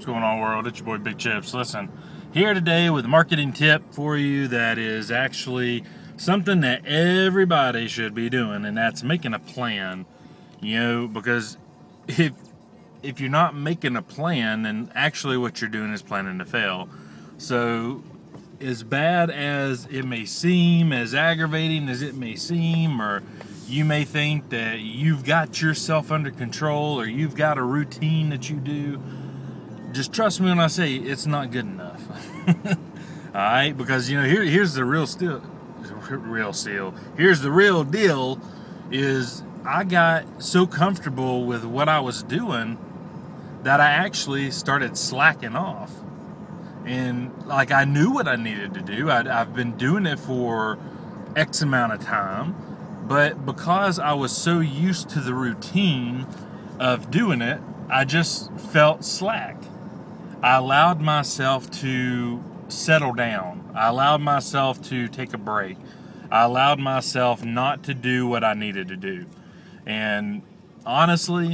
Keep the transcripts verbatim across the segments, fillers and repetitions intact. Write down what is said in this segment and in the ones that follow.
going on, world? It's your boy Big Chips. Listen, here today with a marketing tip for you that is actually something that everybody should be doing, and that's making a plan. You know, because if if you're not making a plan, then actually what you're doing is planning to fail. So as bad as it may seem, as aggravating as it may seem, or you may think that you've got yourself under control or you've got a routine that you do, just trust me when I say it's not good enough. Alright, because you know, here, here's the real still real deal. Here's the real deal is I got so comfortable with what I was doing that I actually started slacking off. And like I knew what I needed to do. I'd, I've been doing it for X amount of time. But because I was so used to the routine of doing it, I just felt slack. I allowed myself to settle down. I allowed myself to take a break. I allowed myself not to do what I needed to do. And honestly,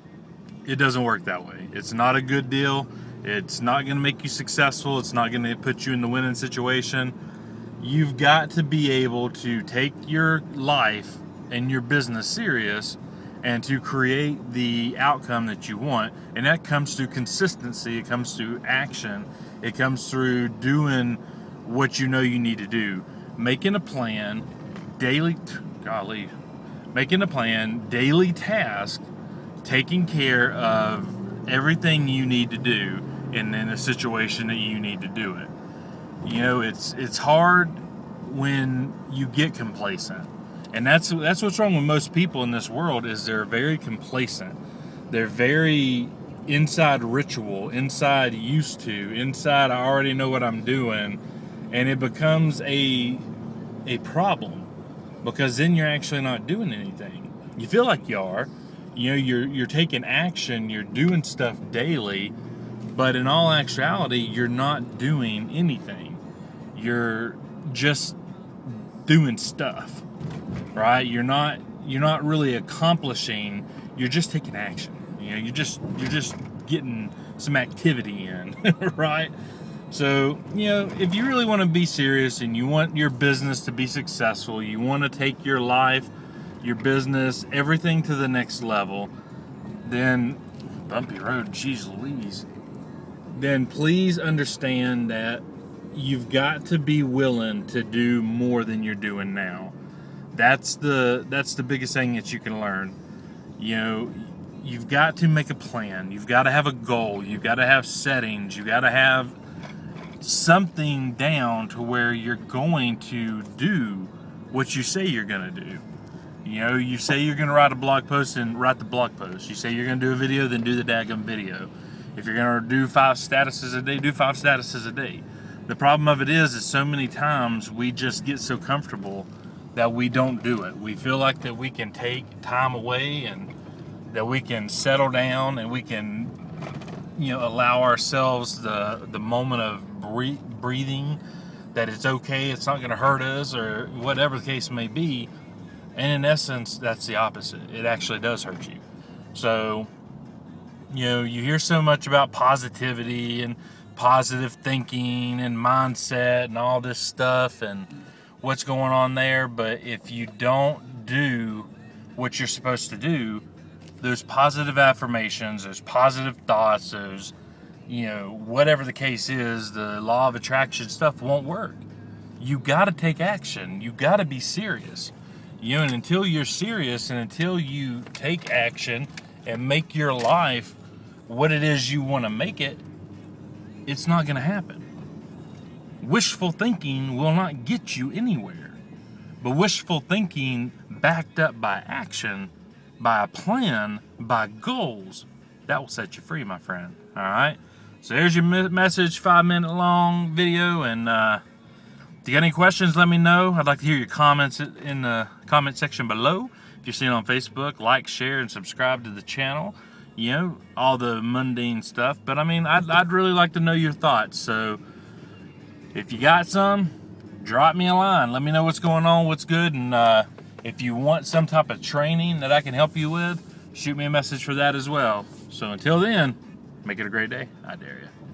it doesn't work that way. It's not a good deal. It's not going to make you successful. It's not going to put you in the winning situation. You've got to be able to take your life and your business serious and to create the outcome that you want. And that comes through consistency. It comes through action. It comes through doing what you know you need to do. Making a plan, daily, golly, making a plan, daily task, taking care of everything you need to do and in a situation that you need to do it. You know, it's it's hard when you get complacent. And that's that's what's wrong with most people in this world is they're very complacent. They're very inside ritual, inside used to, inside I already know what I'm doing, and it becomes a a problem because then you're actually not doing anything. You feel like you are. You know, you're you're taking action, you're doing stuff daily, but in all actuality, you're not doing anything. You're just doing stuff, right? You're not you're not really accomplishing. You're just taking action. You know, you're just you're just getting some activity in, right? So, you know, if you really want to be serious and you want your business to be successful, you want to take your life, your business, everything to the next level, then bumpy road, geez Louise. Then please understand that you've got to be willing to do more than you're doing now. That's the that's the biggest thing that you can learn. You know, you've got to make a plan. You've got to have a goal. You've got to have settings. You've got to have something down to where you're going to do what you say you're going to do. You know, you say you're going to write a blog post and write the blog post. You say you're going to do a video, then do the daggum video. If you're going to do five statuses a day, do five statuses a day. The problem of it is, is so many times we just get so comfortable that we don't do it. We feel like that we can take time away and that we can settle down and we can, you know, allow ourselves the the moment of breathing, that it's okay, it's not going to hurt us or whatever the case may be. And in essence, that's the opposite. It actually does hurt you. So, you know, you hear so much about positivity and positive thinking and mindset and all this stuff and what's going on there, but if you don't do what you're supposed to do, those positive affirmations, those positive thoughts, those, you know, whatever the case is, the law of attraction stuff won't work. You got to take action. You got to be serious. You know, and until you're serious and until you take action and make your life what it is you want to make it, it's not going to happen. Wishful thinking will not get you anywhere. But wishful thinking backed up by action, by a plan, by goals, that will set you free, my friend. All right? So there's your message, five minute long video. And uh, if you got any questions, let me know. I'd like to hear your comments in the comment section below. If you're seeing it on Facebook, like, share, and subscribe to the channel. You know, all the mundane stuff. But I mean, I'd, I'd really like to know your thoughts. So if you got some, drop me a line. Let me know what's going on, what's good. And uh, if you want some type of training that I can help you with, shoot me a message for that as well. So until then, Make it a great day. I dare you.